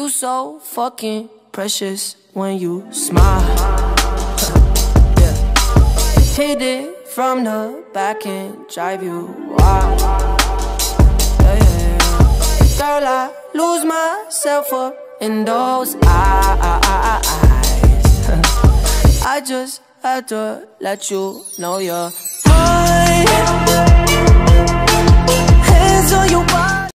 You so fucking precious when you smile. Yeah. Hit it from the back and drive you wild. Yeah, yeah, yeah. Girl, I lose myself up in those eyes. I just had to let you know you're mine. Hands on your body.